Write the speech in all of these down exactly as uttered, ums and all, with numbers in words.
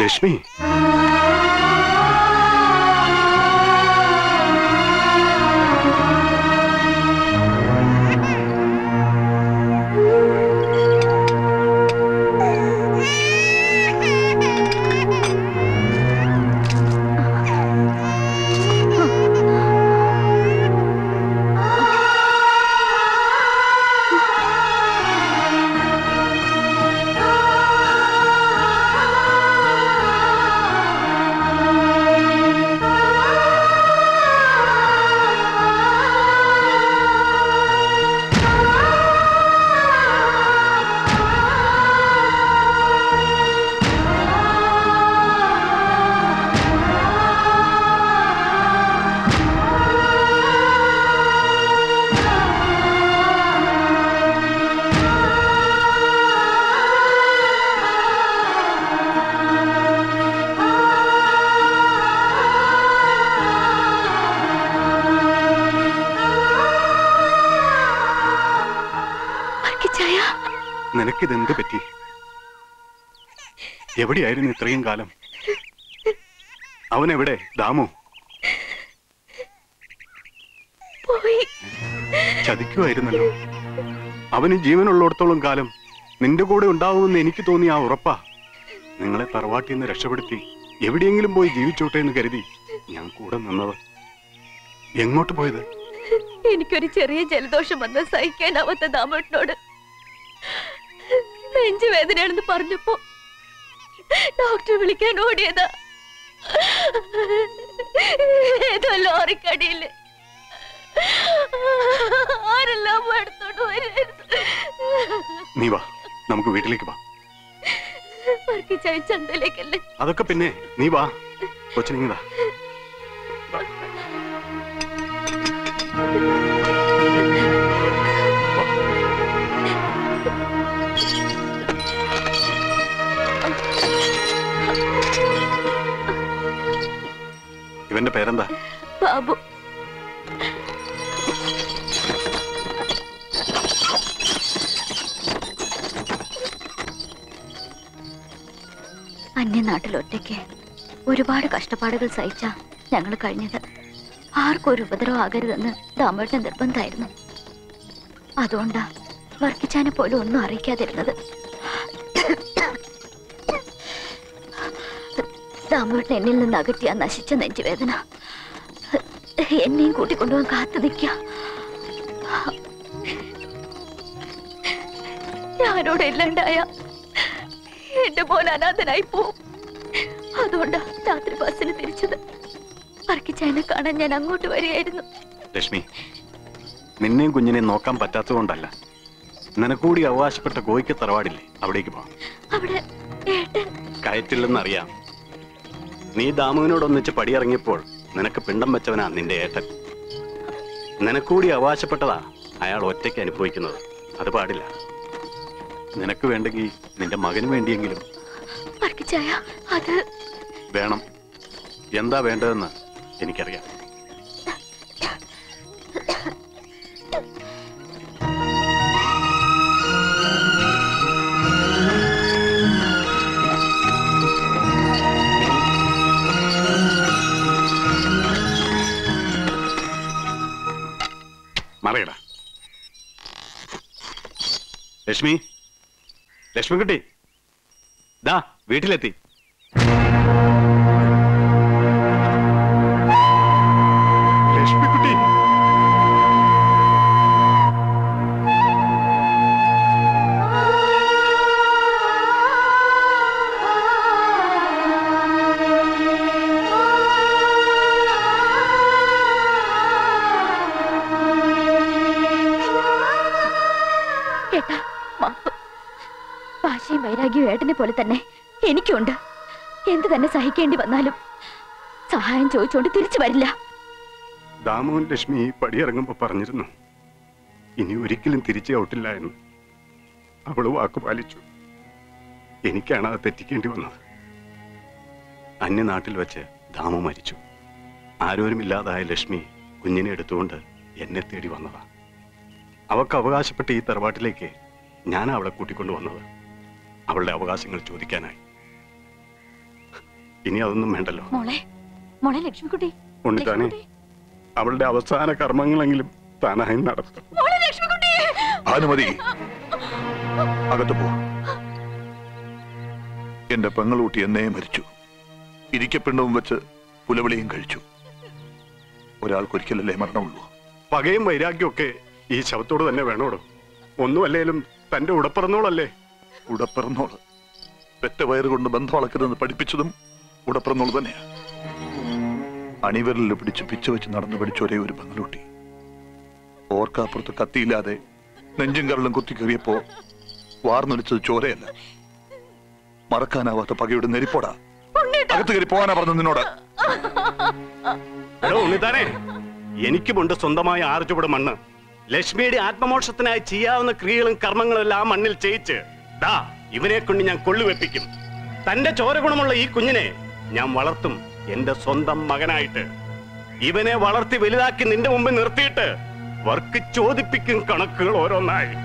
ലക്ഷ്മി, നിനക്കിതെന്ത് പറ്റി? എവിടെയായിരുന്നു ഇത്രയും കാലം? അവനെവിടെ? ദാമു ചതിക്കുമായിരുന്നല്ലോ. അവന് ജീവനുള്ളിടത്തോളം കാലം നിന്റെ കൂടെ ഉണ്ടാവുമെന്ന് എനിക്ക് തോന്നി. ആ ഉറപ്പാ. നിങ്ങളെ തറവാട്ടിൽ നിന്ന് രക്ഷപ്പെടുത്തി എവിടെയെങ്കിലും പോയി ജീവിച്ചോട്ടെ എന്ന് കരുതി ഞാൻ കൂടെ നിന്നത്. എങ്ങോട്ട് പോയത്? എനിക്കൊരു ചെറിയ ജലദോഷം വന്ന് സഹിക്കാനാവാത്ത ദാമോട്ടിനോട് നെഞ്ചുവേദനയാണെന്ന് പറഞ്ഞപ്പോ ഡോക്ടർ വിളിക്കാൻ ഓടിയതാ. ഏതോ ലോറിക്കടിയില് ആരെല്ലാം എടുത്തോണ്ട് വരുന്നു. നീ വാ, നമുക്ക് വീട്ടിലേക്ക് വാ. ചന്തയിലേക്കല്ലേ? അതൊക്കെ പിന്നെ. നീ വാ കൊച്ചിനിങ്ങതാ. ഇവന്റെ പേരെന്താ? ബാബു. അന്യനാട്ടിൽ ഒറ്റയ്ക്ക് ഒരുപാട് കഷ്ടപ്പാടുകൾ സഹിച്ച ഞങ്ങൾ കഴിഞ്ഞത്. ആർക്കും ഒരു ഉപദ്രവം ആകരുതെന്ന് ദാമോട്ടൻ നിർബന്ധമായിരുന്നു. അതുകൊണ്ടാ വർക്കിച്ചാനെ പോലും ഒന്നും അറിയിക്കാതിരുന്നത്. ദാമോട്ടൻ എന്നിൽ നിന്ന് അകറ്റിയ നശിച്ച നെഞ്ചുവേദന എന്നെയും കൂട്ടിക്കൊണ്ടുപോകാൻ കാത്തു നിൽക്കുക. ഞാനോട് ഇല്ലാണ്ടായ എന്റെ പോലെ അനാഥനായി പോവും. അതുകൊണ്ടാ രാത്രി ബസ്സിന് തിരിച്ചത്. വർക്കിച്ചാനെ കാണാൻ ഞാൻ അങ്ങോട്ട് വരികയായിരുന്നു. ലക്ഷ്മി, നിന്നെയും കുഞ്ഞിനെയും നോക്കാൻ പറ്റാത്തതുകൊണ്ടല്ല. നിനക്കൂടി അവകാശപ്പെട്ട ഗോയ്ക്ക് തറവാടില്ലേ, അവിടേക്ക് പോവാം. അവിടെ കയറ്റില്ലെന്നറിയാം. നീ ദാമുവിനോടൊന്നിച്ച് പടിയിറങ്ങിയപ്പോൾ നിനക്ക് പിണ്ടം വെച്ചവനാ നിന്റെ ഏട്ടൻ. നിനക്കൂടി അവകാശപ്പെട്ടതാ അയാൾ ഒറ്റയ്ക്ക് അനുഭവിക്കുന്നത്. അത് പാടില്ല. നിനക്ക് വേണ്ടെങ്കിൽ നിന്റെ മകന് വേണ്ടിയെങ്കിലും അത് വേണം. എന്താ വേണ്ടതെന്ന് എനിക്കറിയാം. മറയടാ. ലക്ഷ്മി, ലക്ഷ്മി കുട്ടി, ദാ വീട്ടിലെത്തി. ലക്ഷ്മി കുട്ടി, വാശിയും വൈരാഗ്യവും ഏട്ടനെ പോലെ തന്നെ എനിക്കുണ്ട്. എന്ത് തന്നെ സഹിക്കേണ്ടി വന്നാലും സഹായം ചോദിച്ചുകൊണ്ട് തിരിച്ചു വരില്ല. ദാമുവും ലക്ഷ്മി പടിയിറങ്ങുമ്പോ പറഞ്ഞിരുന്നു ഇനി ഒരിക്കലും തിരിച്ചു ഔട്ടില്ല എന്ന്. അവള് വാക്കു പാലിച്ചു. എനിക്കാണ് അത് തെറ്റിക്കേണ്ടി വന്നത്. അന്യനാട്ടിൽ വെച്ച് ദാമു മരിച്ചു. ആരോരുമില്ലാതായ ലക്ഷ്മി കുഞ്ഞിനെ എടുത്തുകൊണ്ട് എന്നെ തേടി വന്നതാ. അവൾക്ക് അവകാശപ്പെട്ട ഈ തറവാട്ടിലേക്ക് ഞാൻ അവളെ കൂട്ടിക്കൊണ്ടു വന്നത് അവളുടെ അവകാശങ്ങൾ ചോദിക്കാനായി. ഇനി അതൊന്നും വേണ്ടല്ലോ. മോളെ മോളെ ലക്ഷ്മിക്കുട്ടി, ഉണ്ണിത്താനെ അവളുടെ അവസാന കർമ്മങ്ങളെങ്കിലും താനായി നടത്തും. ഭാനുമതി, അകത്ത് പോ. എന്റെ പെങ്ങളൂട്ടി എന്നേ മരിച്ചു. ഇരിക്കപ്പിണ്ടവും വെച്ച് പുലവിളിയും കഴിച്ചു. ഒരാൾക്കൊരിക്കലല്ലേ മരണമുള്ളൂ. പകയും വൈരാഗ്യം ഒക്കെ ഈ ശവത്തോട് തന്നെ വേണോടോ. ഒന്നുമല്ലേലും തന്റെ ഉടപ്പിറന്നോളല്ലേ. ഉടപ്പിറന്നോള് പെറ്റ വയറുകൊണ്ട് ബന്ധം അളക്കരുതെന്ന് പഠിപ്പിച്ചതും ഉടപ്പിറന്നോള് തന്നെയാ. അണിവിരലിൽ പിടിച്ച് പിച്ച വെച്ച് നടന്നു പഠിച്ച ഒരേ ഒരു പെങ്ങളൂട്ടി. ഓർക്കാപ്പുറത്ത് കത്തിയില്ലാതെ നെഞ്ചും കരളും കുത്തിക്കേറിയപ്പോ വാർന്നൊലിച്ചത് ചോരയല്ല, മറക്കാനാവാത്ത പകയുടെ നെരിപ്പോടാ. അകത്ത് കയറി പോകാനാ പറഞ്ഞു നിന്നോട്. ഉണ്ണിത്താനെ, എനിക്കുമുണ്ട് സ്വന്തമായ ആറ് ചുവട് മണ്ണ്. ലക്ഷ്മിയുടെ ആത്മമോക്ഷത്തിനായി ചെയ്യാവുന്ന ക്രിയകളും കർമ്മങ്ങളും എല്ലാം ആ മണ്ണിൽ ചെയ്യിച്ച് ദാ ഇവനെ കൊണ്ട് ഞാൻ കൊള്ളുവെപ്പിക്കും. തന്റെ ചോര ഗുണമുള്ള ഈ കുഞ്ഞിനെ ഞാൻ വളർത്തും എന്റെ സ്വന്തം മകനായിട്ട്. ഇവനെ വളർത്തി വലുതാക്കി നിന്റെ മുമ്പിൽ നിർത്തിയിട്ട് വർക്ക് ചോദിപ്പിക്കും കണക്കുകൾ ഓരോന്നായി.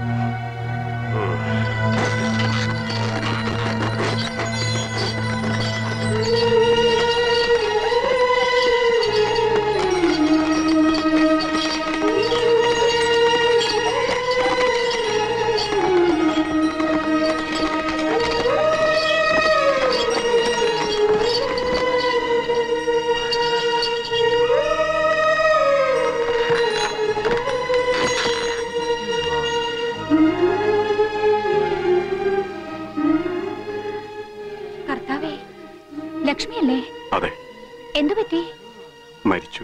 ലക്ഷ്മിയല്ലേ? അതെ. എന്തു പറ്റി? മരിച്ചു.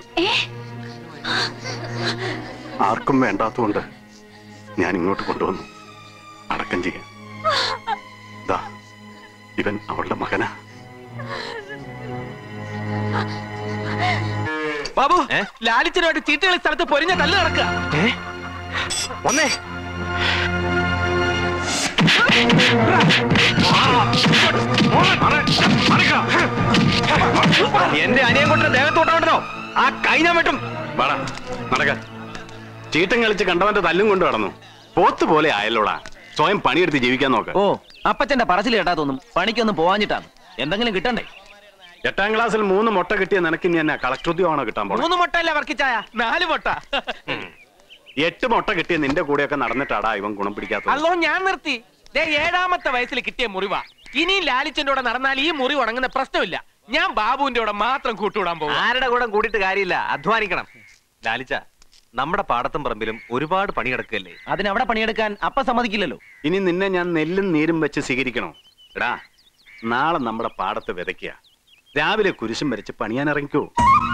ആർക്കും വേണ്ടാത്തതുകൊണ്ട് ഞാൻ ഇങ്ങോട്ട് കൊണ്ടുവന്നു അടക്കം ചെയ്യാൻ. ദാ ഇവൻ അവളുടെ മകനാ. ബാബു, ലാലിച്ചനുമായിട്ട് ചീട്ടുകളി സ്ഥലത്ത് പൊരിഞ്ഞ തല്ല് നടക്കുക. ഒന്നേ എന്റെ അനിയൻ കൊണ്ട് ദേഹത്തോട്ടാണോ ആ കഴിഞ്ഞ വെട്ടും. നടക്ക. ചീട്ടം കളിച്ച് കണ്ടവന്റെ തല്ലും കൊണ്ട് കടന്നു. പോത്ത് പോലെ ആയല്ലോടാ. സ്വയം പണിയെടുത്ത് ജീവിക്കാൻ നോക്ക. ഓ, അപ്പച്ചന്റെ പറച്ചിൽ കേട്ടാ തോന്നും പണിക്കൊന്നും പോവാഞ്ഞിട്ടാണ്. എന്തെങ്കിലും കിട്ടണ്ടേ? എട്ടാം ക്ലാസ്സിൽ മൂന്ന് മുട്ട കിട്ടിയ നിനക്ക് ഇനി എന്നെ കളക്ടർ ഉദ്യോഗമാണോ കിട്ടാൻ പോകുന്നത്? മൂന്ന് മുട്ട അല്ല വർക്കിച്ചായ, നാല് മുട്ട. എട്ട് മുട്ട കിട്ടിയ നിന്റെ കൂടെയൊക്കെ നടന്നിട്ടാടാ ഇവൻ ഗുണം പിടിക്കാത്ത. അല്ലോ ഞാൻ നിർത്തി. ഏഴാമത്തെ വയസ്സിൽ കിട്ടിയ മുറിവാ. ഇനിയും ലാലിച്ചന്റെ കൂടെ നടന്നാൽ ഈ മുറി ഉണങ്ങുന്ന പ്രശ്നമില്ല. ഞാൻ ബാബുവിന്റെ കൂടെ മാത്രം കൂട്ടുകൂടാൻ പോകും. ആരുടെ കൂടെ കൂട്ടിയിട്ട് കാര്യമില്ല, അധ്വാനിക്കണം. ലാലിച്ച, നമ്മുടെ പാടത്തും പറമ്പിലും ഒരുപാട് പണി കിടക്കല്ലേ. അതിനവിടെ പണിയെടുക്കാൻ അപ്പ സമ്മതിക്കില്ലല്ലോ. ഇനി നിന്നെ ഞാൻ നെല്ലും നീരും വെച്ച് സ്വീകരിക്കണോ? എടാ, നാളെ നമ്മുടെ പാടത്ത് വിതയ്ക്കുക. രാവിലെ കുരിശും വരച്ച് പണിയാൻ ഇറങ്ങിക്കോ.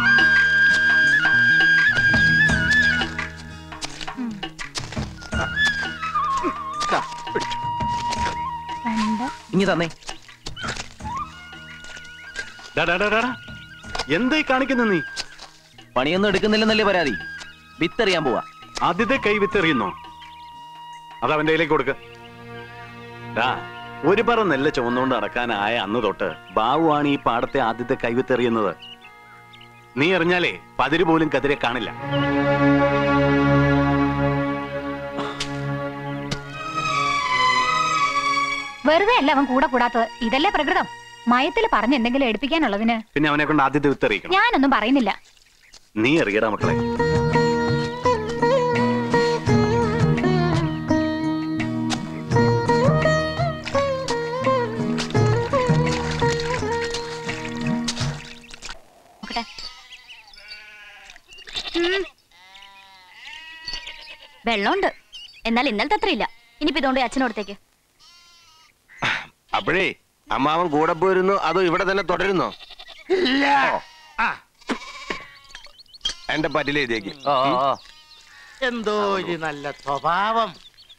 ഇനി തന്നെ എന്തായി കാണിക്കുന്നു നീ? പണിയൊന്നും എടുക്കുന്നില്ലെന്നല്ലേ പരാതി. വിത്തെറിയാൻ പോവാ. ആദ്യത്തെ കൈ വിത്തെറിയുന്നോ? അത് അവന്റെ കയ്യിലേക്ക് കൊടുക്ക. ഒരു പറ നെല്ല് ചുമന്നുകൊണ്ട് നടക്കാനായ അന്ന് തൊട്ട് ബാബുവാണ് ഈ പാടത്തെ ആദ്യത്തെ കൈ വിത്തെറിയുന്നത്. നീ എറിഞ്ഞാലേ പതിര് പോലും കതിരെ കാണില്ല. വെറുതെ അല്ല അവൻ കൂടെ കൂടാത്തത്. ഇതല്ലേ പ്രകൃതം. മയത്തിൽ പറഞ്ഞ് എന്തെങ്കിലും എടുപ്പിക്കാനുള്ളതിന് പിന്നെ അവനെ കൊണ്ട് ആദ്യത്തെ വിത്തെറിയിക്കണം. ഞാനൊന്നും പറയുന്നില്ല. നീ എറിയടാ മക്കളെ. വെള്ളമുണ്ട്, എന്നാൽ ഇന്നലത്തെ അത്ര ഇല്ല. ഇനിയിപ്പോ ഇതുകൊണ്ട് അച്ഛനോടത്തേക്ക്. അപ്പോഴേ അമ്മാവൻ കൂടെ പോയിരുന്നു അതോ ഇവിടെ തന്നെ തുടരുന്നോ? ഇല്ല, എന്റെ പറ്റിലേക്ക് എന്തോ ഒരു നല്ല സ്വഭാവം.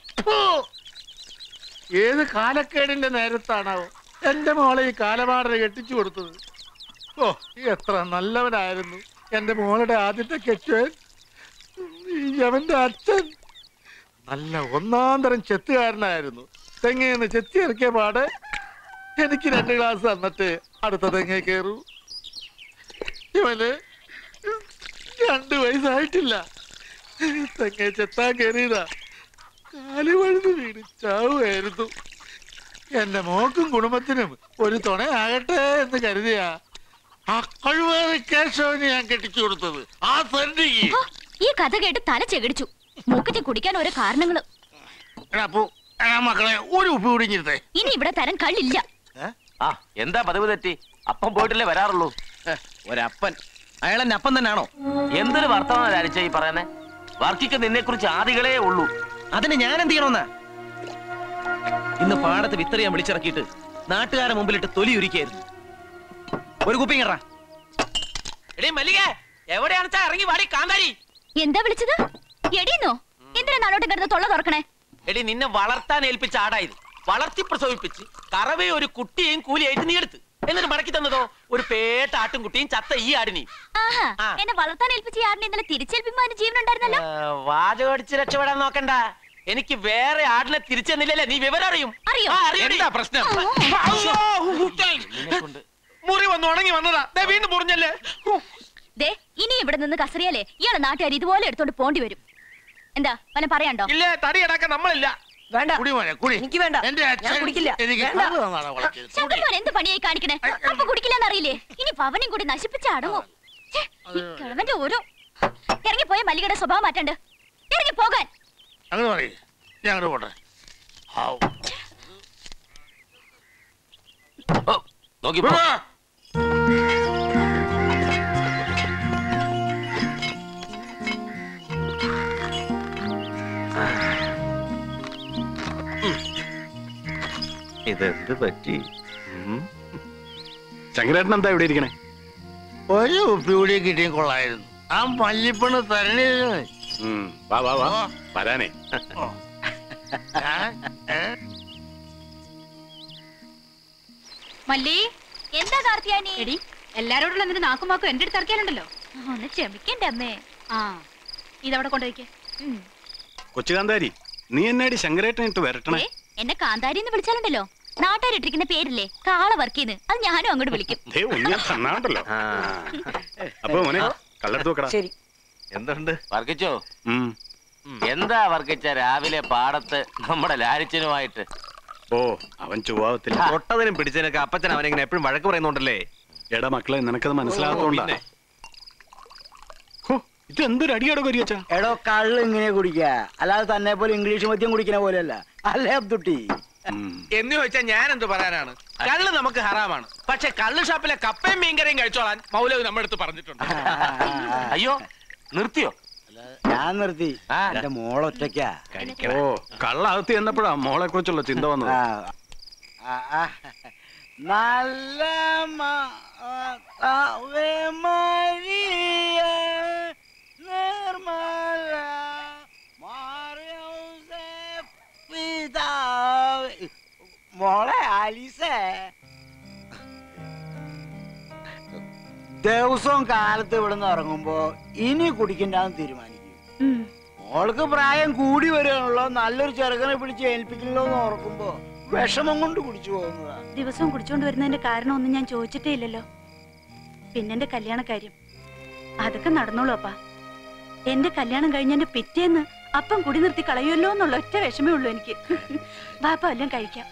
ഏത് കാലക്കേടിന്റെ നേരത്താണാവോ എന്റെ മോളെ ഈ കാലമാടനെ കെട്ടിച്ചു കൊടുത്തത്. ഓ, എത്ര നല്ലവനായിരുന്നു എന്റെ മോളുടെ ആദ്യത്തെ കെട്ടുവൻ. അവന്റെ അച്ഛൻ നല്ല ഒന്നാം തരം ചെത്തുകാരനായിരുന്നു. തെങ്ങേന്ന് ചെത്തി ഇറക്കിയ പാടെ എനിക്ക് രണ്ട് ഗ്ലാസ് തന്നിട്ട് അടുത്ത തെങ്ങേ കയറൂ. ഇവന് രണ്ടു വയസ്സായിട്ടില്ല. തെങ്ങേ ചെത്താൻ കയറിയതാ, കാല് വഴുത് വീണ് ചാവുമായിരുന്നു. എന്റെ മോക്കും കുടുംബത്തിനും ഒരു തുണയാകട്ടെ എന്ന് കരുതിയാ ആ കഴിവേറി കേശവന് ഞാൻ കെട്ടിച്ചു കൊടുത്തത്. ആ തണ്ടിക്ക് ഈ കഥ കേട്ട് തല ചെകിടിച്ചു. മൂക്കറ്റി കുടിക്കാൻ ഓരോ കാരണങ്ങള്. മക്കളെ ഒരു ഉപ്പ് കുടിഞ്ഞിരുത്തേ. ഇനി ഇവിടെ തരാൻ കള്ളില്ല. ആ എന്താ പതിവ് തെറ്റി? അപ്പം പോയിട്ടില്ലേ വരാറുള്ളൂ. ഒരപ്പൻ അയാളെന്നെ അപ്പം തന്നെയാണോ? എന്തൊരു വർത്തമാനം ലാലിച്ച ഈ പറയുന്നേ? വർക്കിക്ക് നിന്നെ കുറിച്ച് ആദികളേ ഉള്ളൂ. അതിന് ഞാൻ എന്ത് ചെയ്യണമെന്നാ? ഇന്ന് പാടത്ത് വിത്തറിയാൻ വിളിച്ചിറക്കിയിട്ട് നാട്ടുകാരെ മുമ്പിലിട്ട് തൊലി ഉരിക്കായിരുന്നു. ഒരു കുപ്പി കറ. എടീ മല്ലികേ, എവിടെയാണ് ഇറങ്ങി വാടി കാന്താരി. എന്താ വിളിച്ചത്? എടീന്നോ? എന്തിനാ നാളോട്ട് കിടന്ന് തൊള്ള തുറക്കണേ? എടി നിന്നെ വളർത്താൻ ഏൽപ്പിച്ച ആടായത് വളർത്തി പ്രസവിപ്പിച്ച് കറവേ ഒരു കുട്ടിയെയും കൂലിയായിട്ട് നീ എടുത്ത് എന്നിട്ട് മടക്കി തന്നതോ ഒരു പേട്ട ആട്ടും കുട്ടിയും ചത്ത ഈ ആടിനെയും. ആഹാ, ആ. എന്നെ വളർത്താൻ ഏൽപ്പിച്ച ആടിനെ ഇന്നലെ തിരിച്ചേൽപ്പിക്കാൻ ജീവനുണ്ടായിരുന്നല്ലോ. വാചകടിച്ച് രക്ഷപ്പെടാൻ നോക്കണ്ട. എനിക്ക് വേറെ ആടിനെ തിരിച്ചെന്നില്ലല്ലേ നീ വിവരം അറിയും. അറിയോ? എന്താ പ്രശ്നം? മുറി വന്ന് ഉണങ്ങി വന്നതാ. ദേ വീണ്ടും മുറിഞ്ഞല്ലേ. ദേ ഇനി ഇവിടെ നിന്ന് കസറിയാലേ ഇയാളെ നാട്ടുകാർ ഇതുപോലെ എടുത്തോണ്ട് പോണ്ടി വരും. എന്താ വല്ല പറയാണ്ടോ? ഇല്ലേ, തടി അടക്കം നമ്മളില്ല. വേണ്ട, കുടി മോനെ കുടി. എനിക്ക് വേണ്ട, എന്റെ ഞാൻ അച്ഛൻ കുടിക്കില്ല. എനിക്ക് വേണ്ട. കള്ള് തന്നാടാ വളർത്തിയത്. ശങ്കർമോൻ എന്ത് പണിയായി കാണിക്കണേ? അപ്പൊ കുടിക്കില്ലെന്ന് അറിയില്ലേ? ഇനി പവനും കൂടി നശിപ്പിച്ച അടങ്ങും. ഛെ, ഈ കിഴവന്റെ ഓരോ ഇറങ്ങിപ്പോയ മല്ലികയുടെ സ്വഭാവം മാറ്റണ്ട്. ഇറങ്ങി പോകാൻ. അങ്ങനെ പറയേ, ഞാൻ അങ്ങോട്ട് പോട്ടെ. ഹാവ്. ഓ, നോക്കി പോ. ഇതെന്ത് പറ്റി? ശങ്കരേട്ടൻ എന്താ ഇവിടെ ഇരിക്കണേ? ഒരു ഉപ്പി കൂടി കിട്ടിയും കൊള്ളായിരുന്നു. ആ മല്ലിപ്പണ് തരണേ. ഉം, വാ വാ വാ വരാനേ. മല്ലി, എന്താ കാർത്തിയാനി? എടി, എല്ലാരോടുള്ള നിന്റെ നാക്കുമാക്കും എന്റെ അടുത്ത് ഇറക്കിയാലുണ്ടല്ലോ. ഒന്ന് ക്ഷമിക്കണ്ടേ അമ്മേ. ആ, ഇതവിടെ കൊണ്ടുവയ്ക്ക്. കൊച്ചുകാന്താരി, നീ എന്നാടി ശങ്കരേട്ടൻ ഇട്ട് വരട്ടണേ? ഏ, എന്നെ കാന്താരി എന്ന് വിളിച്ചാലുണ്ടല്ലോ നാട്ടുകാരിട്ടിരിക്കുന്ന പേരില്ലേ കാള വർക്കീന്ന്, അത് ഞാനും അങ്ങോട്ട് വിളിക്കും. ദേ ഉണ്ണിയാ തന്നാണ്ടല്ലോ. അപ്പൊ മോനെ കള്ളെടുത്ത് വെക്കടാ. ശരി. എന്തുണ്ട്? വർക്കിച്ചോ? ഉം. എന്താ വർക്കിച്ച രാവിലെ പാടത്ത് നമ്മുടെ ലാലിച്ചനുമായിട്ട്? ഓ, അവൻ ചൊവ്വാവത്തില്ല. തൊട്ടതിനും പിടിച്ചതിനൊക്കെ അപ്പച്ചൻ അവനെങ്ങനെ എപ്പോഴും വഴക്ക് പറയുന്നുണ്ടല്ലേ? എടാ മക്കളെ, നിനക്കത് മനസ്സിലാകത്തോണ്ടാ. ഇത് എന്തൊരു അടിയാടോ കരിയച്ചാ. എടോ, കള്ള് ഇങ്ങനെ കുടിക്ക, അല്ലാതെ തന്നെ പോലെ ഇംഗ്ലീഷ് മദ്യം കുടിക്കുന്ന പോലെയല്ല അല്ലേ അബ്ദുട്ടി? എന്ന് ചോദിച്ചാൽ ഞാൻ എന്ത് പറയാനാണ്? കള്ള് നമുക്ക് ഹറാമാണ്. പക്ഷെ കള്ള് ഷാപ്പിലെ കപ്പയും മീൻകറിയും കഴിച്ചോളാൻ മൗലവി നമ്മുടെ അടുത്ത് പറഞ്ഞിട്ടുണ്ട്. അയ്യോ, നിർത്തിയോ? ഞാൻ നിർത്തി. ആ. എന്റെ മോളൊറ്റയ്ക്കാ. ഓ, കള്ളകത്ത് ചെന്നപ്പോഴാ മോളെ കുറിച്ചുള്ള ചിന്ത വന്നത്. ആ, ആ, നല്ല മ- ആവേ മരിയ നിർമ്മല മറിയൂസേ പിതാവേ. മോളെ ആലീസേ, ദിവസവും കാലത്ത് ഇവിടെ നിന്ന് ഇറങ്ങുമ്പോ ഇനി കുടിക്കണ്ടെന്ന് തീരുമാനിക്കും. മോൾക്ക് പ്രായം കൂടി വരികയാണല്ലോ, നല്ലൊരു ചെറുക്കനെ പിടിച്ച് ഏൽപ്പിക്കണല്ലോ എന്ന് ഓർക്കുമ്പോ വിഷമം കൊണ്ട് കുടിച്ചു പോകുന്നതാ. ദിവസവും കുടിച്ചോണ്ട് വരുന്നതിന്റെ കാരണം ഒന്നും ഞാൻ ചോദിച്ചിട്ടേ ഇല്ലല്ലോ. പിന്നെ എന്റെ കല്യാണക്കാര്യം അതൊക്കെ നടന്നോളൂ അപ്പാ. എന്റെ കല്യാണം കഴിഞ്ഞെന്റെ പിറ്റേന്ന് അപ്പം കുടി നിർത്തി കളയുമല്ലോ എന്നുള്ള ഒറ്റ വിഷമേ ഉള്ളൂ എനിക്ക്. ബാപ്പ എല്ലാം കഴിക്കാം.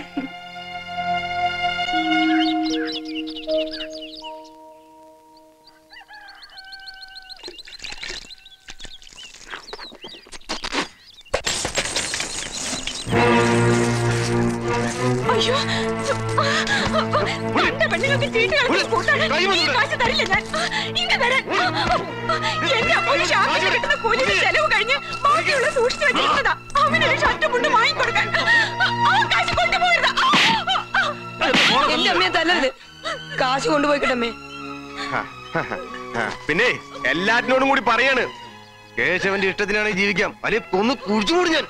അയ്യോ, എന്റെ പെണ്ണുങ്ങൾക്ക് ചീട്ട് കളിച്ച് കൂട്ടാണ്. ഈ കാശ് തരില്ല ഞാൻ. ഇങ്ങ് വരാൻ. എന്റെ അമ്മ ഷാപ്പിൽ കിട്ടുന്ന കൂലിയുടെ ചെലവ് കഴിഞ്ഞ് ബാക്കിയുള്ള സൂക്ഷിച്ചു വെച്ചിരുന്നതാ. അവനൊരു ഷർട്ട് മുണ്ട് വാങ്ങിക്കൊടുക്കാൻ. ആ കാശ് കൊണ്ടുപോയതാ. എന്റെ അമ്മയെ തല്ലരുത്, കാശ് കൊണ്ടുപോയിക്കട്ടമ്മേ. പിന്നെ എല്ലാറ്റിനോടും കൂടി പറയാണ്, കേശവന്റെ ഇഷ്ടത്തിനാണ് ജീവിക്കാം, അല്ലെ ഒന്ന് കുഴിച്ചുകൂടി ഞാൻ.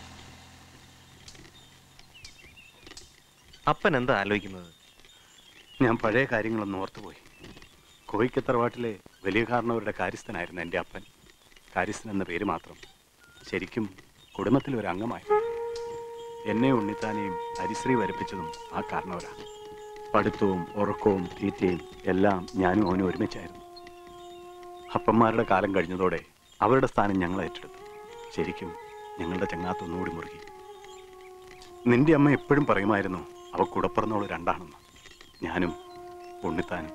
അപ്പൻ എന്താ ആലോചിക്കുന്നത്? ഞാൻ പഴയ കാര്യങ്ങളൊന്നും ഓർത്തുപോയി. കോയിക്കത്തറവാട്ടിലെ വലിയ കാരണവരുടെ കാര്യസ്ഥനായിരുന്നു എൻ്റെ അപ്പൻ. കാര്യസ്ഥൻ എന്ന പേര് മാത്രം, ശരിക്കും കുടുംബത്തിൽ ഒരു അംഗമായി. എന്നെ ഉണ്ണിത്താനെയും ഹരിശ്രീ വരപ്പിച്ചതും ആ കാരണവരാണ്. പഠിത്തവും ഉറക്കവും തീറ്റയും എല്ലാം ഞാനും അവനും ഒരുമിച്ചായിരുന്നു. അപ്പന്മാരുടെ കാലം കഴിഞ്ഞതോടെ അവരുടെ സ്ഥാനം ഞങ്ങൾ ഏറ്റെടുത്തു. ശരിക്കും ഞങ്ങളുടെ ചങ്ങാത്ത ഒന്നുകൂടി മുറുകി. നിന്റെ അമ്മ എപ്പോഴും പറയുമായിരുന്നു അവ കുടപ്പുറന്നോള് രണ്ടാണെന്ന്. ഞാനും ഉണ്ണിത്താനും.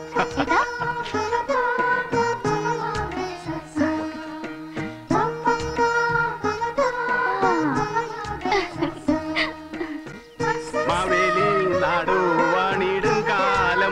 മാവേലി നാടുവാണിടും കാലം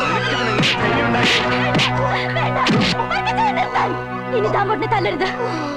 ഇനി താമ്പോട്ടിനെ തല്ലരുത്.